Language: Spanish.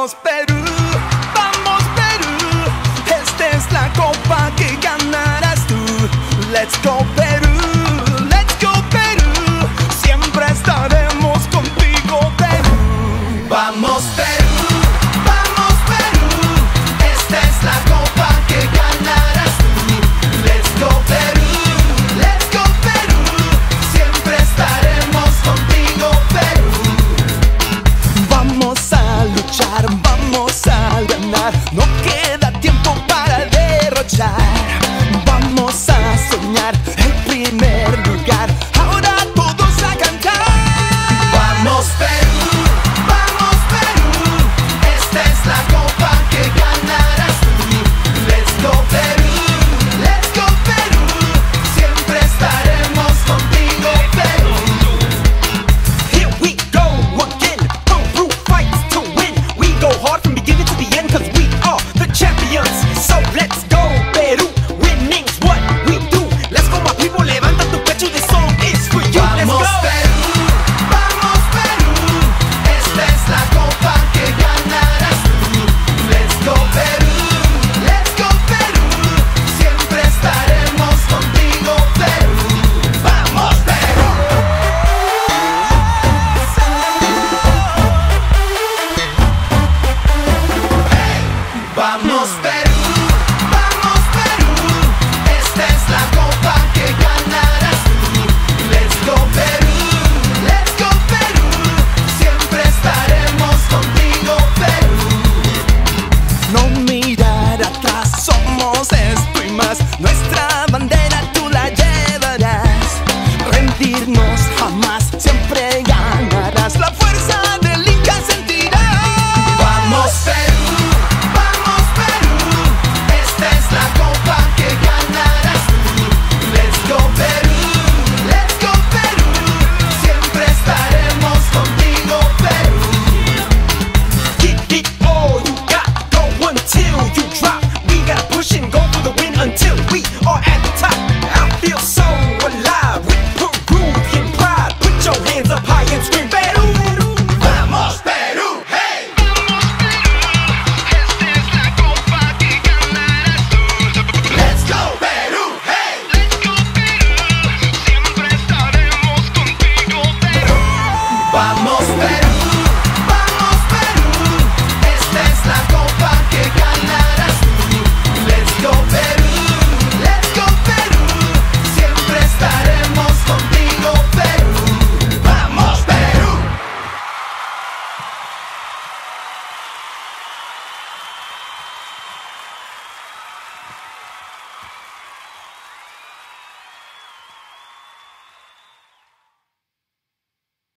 Vamos Perú, esta es la copa que ganarás tú. Let's go Perú, let's go Perú, siempre estaremos contigo Perú. Vamos Perú, esta es la copa que ganarás tú. Let's go Perú, siempre estaremos contigo Perú. Vamos a luchar, vamos a ganar, no queda tiempo para derrochar. Vamos a soñar el primer lugar.